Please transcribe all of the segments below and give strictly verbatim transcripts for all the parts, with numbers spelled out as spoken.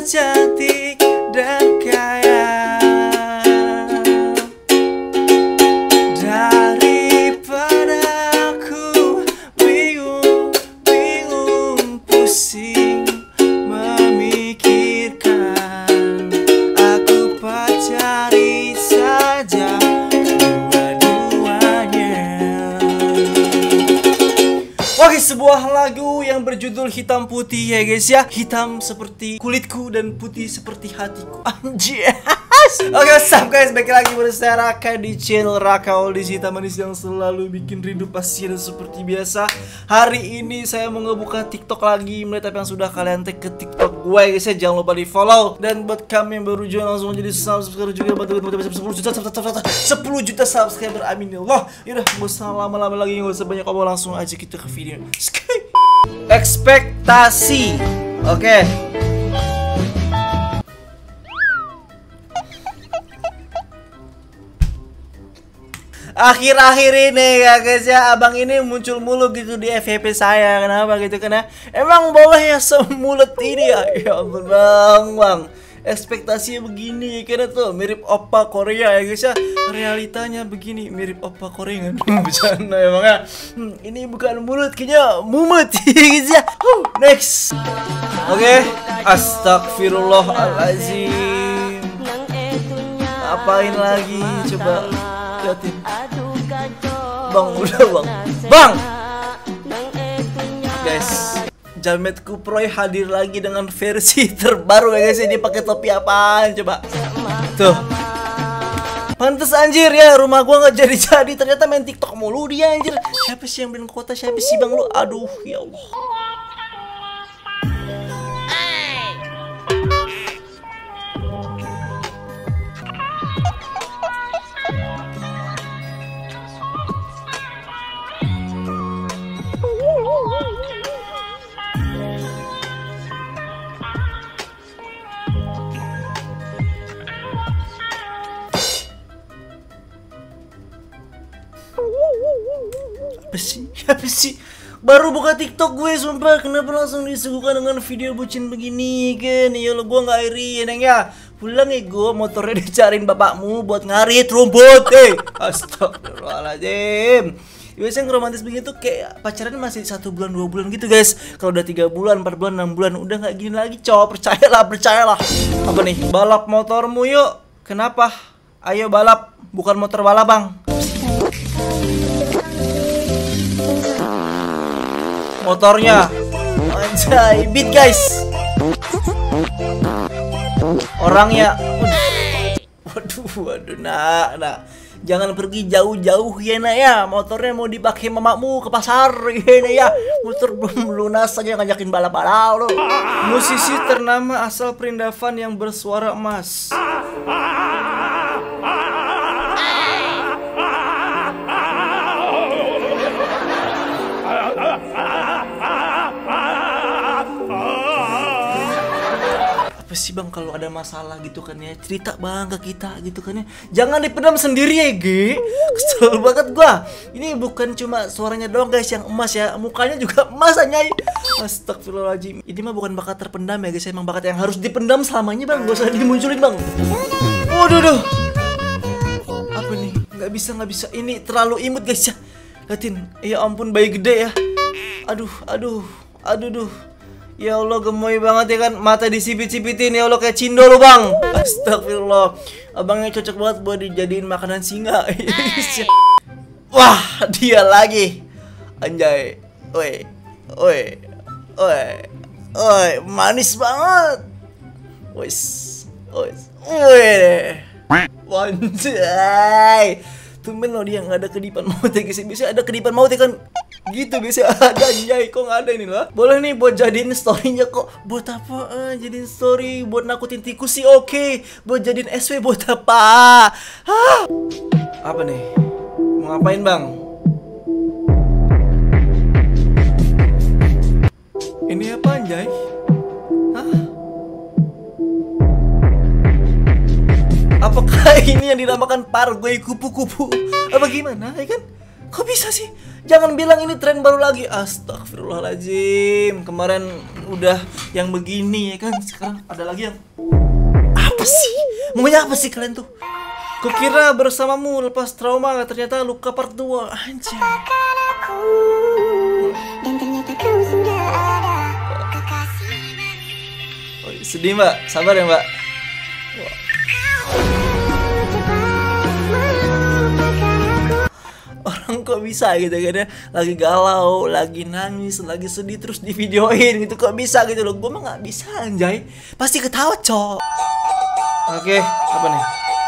cantik dan kaya. Daripada aku bingung, bingung, pusing memikirkan, aku pacari saja Oke, sebuah lagu yang berjudul Hitam Putih ya guys ya. Hitam seperti kulitku dan putih seperti hatiku. Anjir. Oke, what's up guys, balik lagi bersama saya Raka di channel Raka Oldie, hitam manis yang selalu bikin rindu pasien seperti biasa. Hari ini saya mau ngebuka TikTok lagi, melihat apa yang sudah kalian tag ke TikTok gue guys ya. Jangan lupa di follow, dan buat kami yang baru join langsung jadi subscriber juga, bantu motivasi sepuluh juta sepuluh juta subscriber, amin ya Allah. Yaudah, gak usah lama-lama lagi, gak usah banyak ngomong, langsung aja kita ke video. Ekspektasi. Oke okay. Akhir-akhir ini ya guys ya, abang ini muncul mulu gitu di F Y P saya. Kenapa gitu? Karena emang boleh ya semulut ini ya. Ya ampun bang, bang, ekspektasinya begini. Karena tuh mirip oppa Korea ya guys ya. Realitanya begini, mirip oppa Korea kan. Bercanda emang ya. hmm, Ini bukan mulut, kayaknya mumet guys ya. huh, Next. Oke okay. Astagfirullahaladzim. Apain lagi coba liatin. Bang, udah bang. Bang! Guys, Jamet Kuproy hadir lagi dengan versi terbaru ya guys. Ini pakai topi apaan coba? Tuh. Pantes anjir ya, rumah gua nggak jadi-jadi. Ternyata main TikTok mulu dia anjir. Siapa sih yang bilang kota? Siapa sih bang lu? Aduh, ya Allah. Apa sih? Apa sih? Baru buka TikTok gue, sumpah. Kenapa langsung disuguhkan dengan video bucin begini kan? Ya lo, gue gak iri ya neng ya. Pulang ya gue, motornya dicariin bapakmu buat ngarit rumput. Eh, astagfirullahaladzim. Biasanya yang romantis begitu kayak pacaran masih satu bulan dua bulan gitu guys. Kalau udah tiga bulan, empat bulan, enam bulan udah nggak gini lagi cowok. Percayalah, percayalah. Apa nih? Balap motormu yuk. Kenapa? Ayo balap, bukan motor balap bang. Motornya anjay, beat guys. Orangnya waduh, waduh, nak, nak, jangan pergi jauh-jauh ya nak ya. Motornya mau dipakai mamamu ke pasar ya nak ya. Motor belum lunas aja ngajakin balap-balap lo. Musisi ternama asal Perindavan yang bersuara emas. Apa sih bang, kalau ada masalah gitu kan ya, cerita bang ke kita gitu kan ya. Jangan dipendam sendiri ya G. Kesel banget gua. Ini bukan cuma suaranya doang guys yang emas ya, mukanya juga emas anyai. Astagfirullahaladzim. Ini mah bukan bakat terpendam ya guys, emang bakat yang harus dipendam selamanya bang. Gak usah dimunculin bang. Waduh, duh. Apa nih? Nggak bisa, nggak bisa. Ini terlalu imut guys ya. Liatin, ya ampun bayi gede ya. Aduh, aduh, aduh, duh. Ya Allah, gemoy banget ya kan. Mata disipit-sipitin, ya Allah kayak cindo lu bang. Astagfirullah. Abangnya cocok banget buat dijadiin makanan singa. Wah, dia lagi. Anjay. Oi, oi, oi, oi, manis banget. Wis, wis, woi. Anjay. Tumben lo dia nggak ada kedipan maut ya guys. Biasanya ada kedipan maut ya kan. Gitu biasa ada, anjay, kok nggak ada ini lah. Boleh nih buat jadiin storynya kok. Buat apa? Ah, jadiin story buat nakutin tikus sih oke. Okay. Buat jadiin S W buat apa? Hah? Apa nih? Mau ngapain bang? Ini apa anjay? Hah? Apakah ini yang dinamakan pargoy kupu-kupu? Apa gimana ya kan? Kok bisa sih? Jangan bilang ini tren baru lagi. Astagfirullahaladzim. Kemarin udah yang begini ya kan. Sekarang ada lagi yang apa sih? Maunya apa sih kalian tuh? Kukira bersamamu lepas trauma, ternyata luka part dua. Anjir. Dan ternyata kau sudah ada kekasih baru. Oh, sedih mbak, sabar ya mbak. Wah. Orang kok bisa gitu kan ya, lagi galau, lagi nangis, lagi sedih terus di videoin gitu, kok bisa gitu loh. Gue mah nggak bisa anjay, pasti ketawa cok. Oke, apa nih?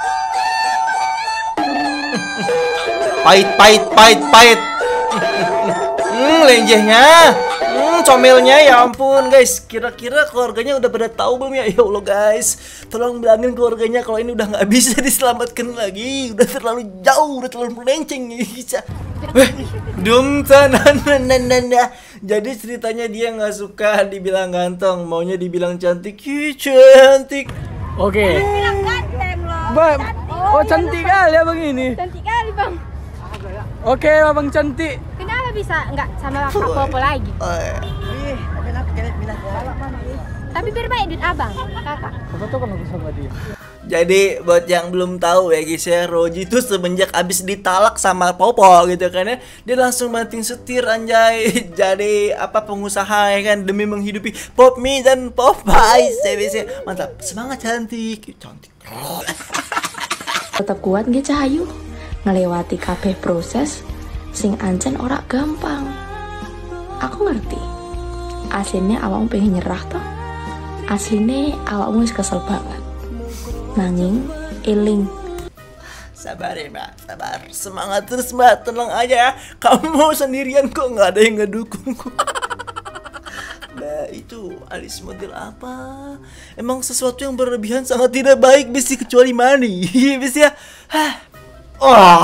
Pahit, pahit, pahit, pahit. Hmm, lenjehnya. Hmm, comelnya ya ampun guys. Kira-kira keluarganya udah pada tahu belum ya? Ya Allah guys, tolong bilangin keluarganya kalau ini udah nggak bisa diselamatkan lagi. Udah terlalu jauh, udah terlalu melenceng bisa. Weh, dum tanananana. Jadi ceritanya dia nggak suka dibilang ganteng, maunya dibilang cantik. Ih, cantik. Oke. Bilang ganteng loh. Bang, oh cantik kali ya bang ini. Cantik kali bang. Oke, abang cantik. Kenapa bisa nggak sama Kak Popo lagi? Tapi berbaik duit abang, kakak. Apa tuh kan aku sama dia? Jadi buat yang belum tahu ya guys ya, Roji itu semenjak abis ditalak sama Popo gitu kan ya, dia langsung banting setir anjay. Jadi apa pengusaha ya kan, demi menghidupi Popmi dan Popeye. Mantap, semangat cantik, cantik. Tetap kuat nggih Cahayu ngelewati kabeh proses sing ancen ora gampang. Aku ngerti aslinya awakmu pengen nyerah toh, aslinya awakmu wis kesel banget, nanging eling Sabar ya mbak, sabar, semangat terus mbak, tenang aja ya. Kamu sendirian kok, nggak ada yang ngedukung kok. Nah itu alis model apa? Emang sesuatu yang berlebihan sangat tidak baik besi, kecuali money. Besi ya. Hah. Oh.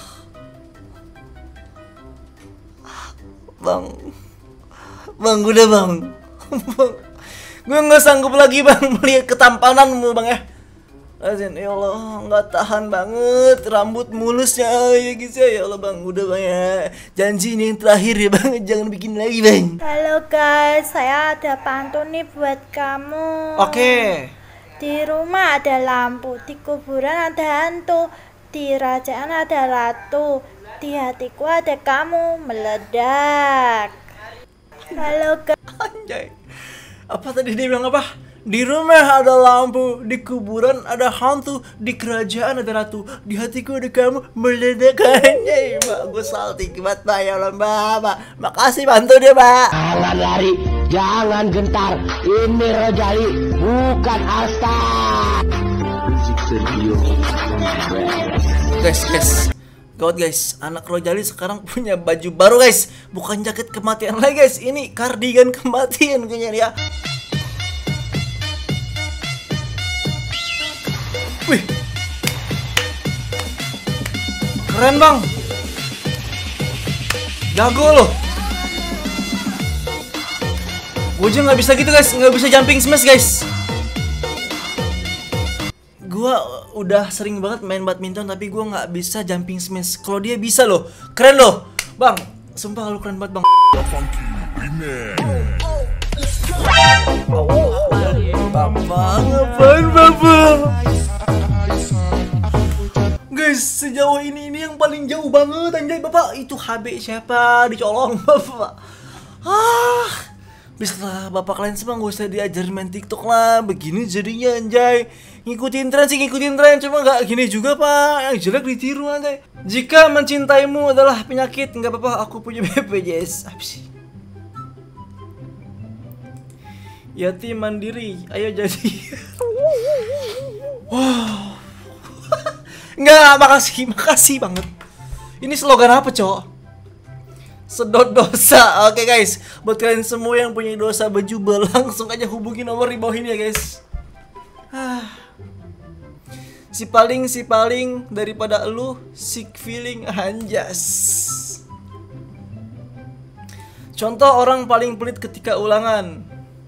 Bang, bang udah bang. Bang. Gue nggak sanggup lagi bang melihat ketampananmu bang ya. Azin, ya Allah, nggak tahan banget rambut mulusnya ya guys ya. Ya Allah bang, udah bang ya. Janji ini yang terakhir ya bang, jangan bikin lagi bang. Halo guys, saya ada pantun nih buat kamu. Oke. Di rumah ada lampu, di kuburan ada hantu, di kerajaan ada ratu, di hatiku ada kamu meledak. Halo guys. Anjay. Apa tadi dia bilang apa? Di rumah ada lampu, di kuburan ada hantu, di kerajaan ada ratu, di hatiku ada kamu meledak. Anjay, mbak, gue salty banget mbak, ya Allah mbak, mbak. Makasih bantu dia mbak. Jangan lari, jangan gentar. Ini Rojali, bukan Asta. Guys, guys, gawat guys, anak Rojali sekarang punya baju baru guys. Bukan jaket kematian lagi guys, ini kardigan kematian kayaknya dia. Wih, keren bang, jago loh. Gue aja nggak bisa gitu guys, nggak bisa jumping smash guys. Gue udah sering banget main badminton tapi gue nggak bisa jumping smash. Kalau dia bisa loh, keren loh, bang. Sumpah lu keren banget bang. Bapak, ngapain bapak? Guys, sejauh ini ini yang paling jauh banget anjay bapak. Itu H B siapa? Dicolong bapak. Ah, bisa bapak kalian semua gak usah diajarin main TikTok lah. Begini jadinya anjay. Ngikutin tren sih ngikutin tren, cuma gak gini juga pak. Yang jelek ditiru anjay. Jika mencintaimu adalah penyakit, nggak apa-apa, aku punya B P J S. Apa sih? Yatim mandiri, ayo jadi. Wow. Nggak, makasih, makasih banget. Ini slogan apa, cowok? Sedot dosa. Oke guys, buat kalian semua yang punya dosa bejubel, langsung aja hubungi nomor di bawah ini ya guys. Ah. Si paling, si paling daripada elu, sick feeling anjas. Contoh orang paling pelit ketika ulangan.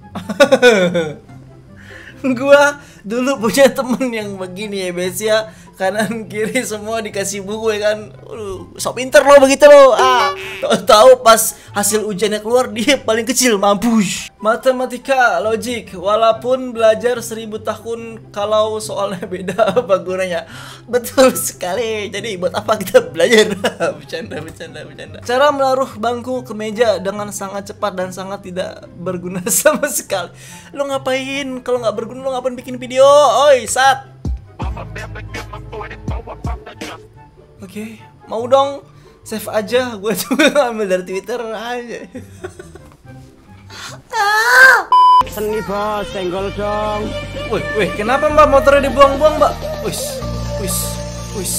Gua dulu punya temen yang begini ya guys ya. kanan kiri semua dikasih buku ya kan. Uh, sok pinter lo begitu lo. Ah, tahu-tahu pas hasil ujiannya keluar dia paling kecil, mampus. Matematika, logik, walaupun belajar seribu tahun kalau soalnya beda apa gunanya? Betul sekali. Jadi buat apa kita belajar? Bercanda, bercanda, bercanda. Cara menaruh bangku ke meja dengan sangat cepat dan sangat tidak berguna sama sekali. Lo ngapain? Kalau nggak berguna lo ngapain bikin video? Oi, Sat. Oke, okay, mau dong save aja, gue juga ambil dari Twitter aja. Seni bos, senggol dong. Wih, wih, kenapa mbak motornya dibuang-buang mbak? Wih, wih, wih.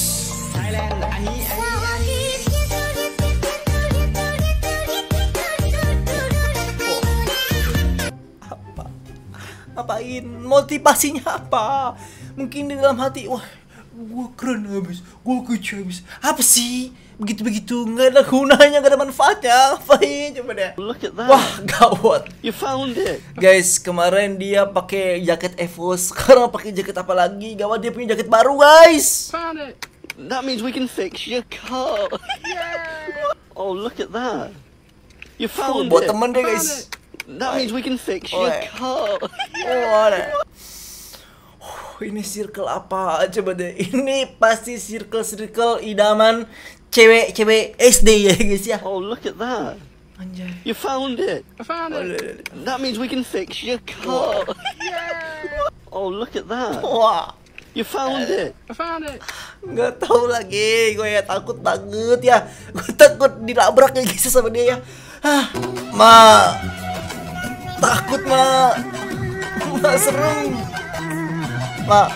Apa? Ngapain? Motivasinya apa? Mungkin di dalam hati, wah, gua keren habis, gua kece habis. Apa sih? Begitu-begitu, nggak ada gunanya, nggak ada manfaatnya. Ngapain coba deh? Look at that. Wah, gawat. You found it. Guys, kemarin dia pakai jaket Evo, sekarang pakai jaket apa lagi? Gawat, dia punya jaket baru, guys. Found it. That means we can fix your car. Yeah. Oh, look at that. You found Buat it. temen deh, guys. That means we can fix Oh, your yeah. car. Oh, ada. Ini circle apa? Coba deh. Ini pasti circle-circle idaman cewek-cewek S D ya guys ya. Oh, look at that. Anjay. You found it. I found it. That means we can fix your car. Oh, look at that. Wah, You found it. I found it. nggak tahu lagi. Gue ya takut banget ya. Gue takut dilabrak kayak gitu sama dia ya. Ah, ma, takut ma, ma serem. Ma.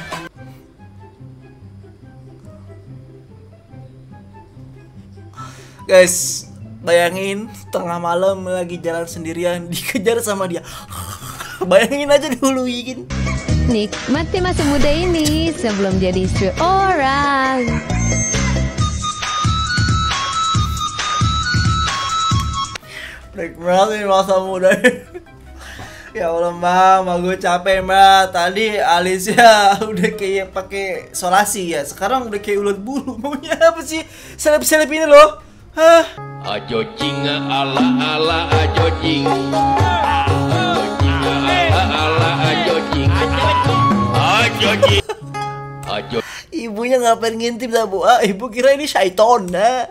Guys, bayangin tengah malam lagi jalan sendirian dikejar sama dia. Bayangin aja dulu Ikin. Nikmati masa muda ini sebelum jadi istri orang. Nikmati masa muda. Ya Allah mbak, mbak gue capek mbak. Tadi alisnya udah kayak pakai solasi ya. Sekarang udah kayak ulat bulu. Maunya apa sih? Seleb-seleb ini loh. Hah? Ajo jinga ala ala ajo jing. Ajo jinga ala ala ajo jing. Ajo jing. Ajo. Ibunya ngapain ngintip dah bu? Ah, ibu kira ini syaiton nah.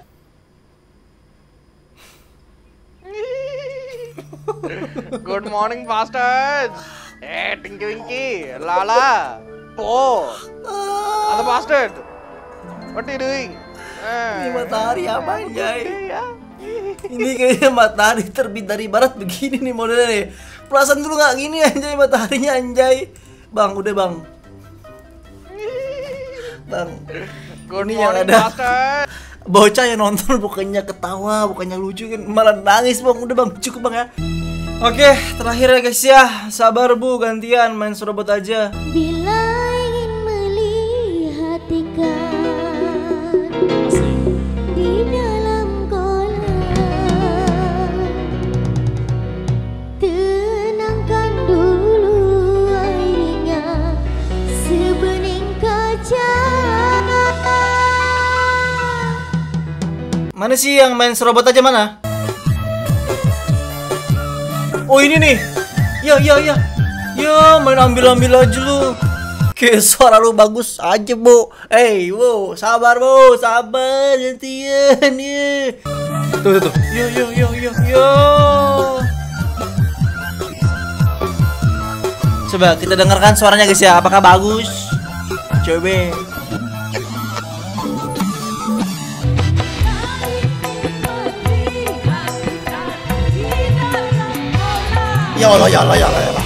Good morning, bastards. Hey, Tinky Winky, Lala, Po, other bastard. What are you doing? Ini matahari apa anjay? Ini kayaknya matahari terbit dari barat begini nih modelnya nih. Perasaan dulu nggak gini anjay mataharinya anjay. Bang, udah bang. Bang. Good Ini yang morning, ada. bastard. Bocah yang nonton bukannya ketawa, bukannya lucu kan malah nangis bang. Udah bang, cukup bang ya. Oke, terakhir ya guys ya. Sabar bu, gantian main serobot aja. Bila ingin melihat ikan di dalam kolam, tenangkan dulu airnya sebening kaca. Mana sih yang main serobot aja mana? Oh ini nih. Ya ya ya. Ya main ambil-ambil aja lu. Oke, suara lu bagus aja, Bu. Hey, wow, sabar, Bu. Sabar gantian ya. Tuh, tuh, tuh. Yo yo yo yo yo. Coba kita dengarkan suaranya guys ya. Apakah bagus? Coba. Ya Allah, ya Allah, ya Allah, ya Allah.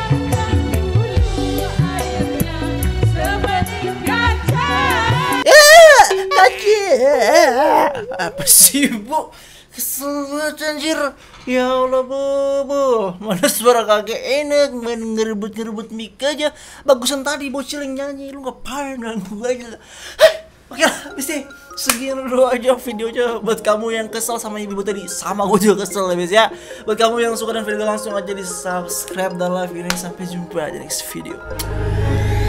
Eh, kaki. Apa sih, Bu? Kesel banget anjir. Ya Allah, Bu, Bu. Mana suara kakek enak main ngerebut-ngerebut mic aja. Bagusan tadi bocil yang nyanyi. Lu ngapain ganggu aja. Oke lah, habis nih. Segian dulu aja videonya. Buat kamu yang kesel sama ibu tadi, sama gue juga kesel habis ya. Buat kamu yang suka dan video langsung aja di subscribe dan like ini. Sampai jumpa di next video.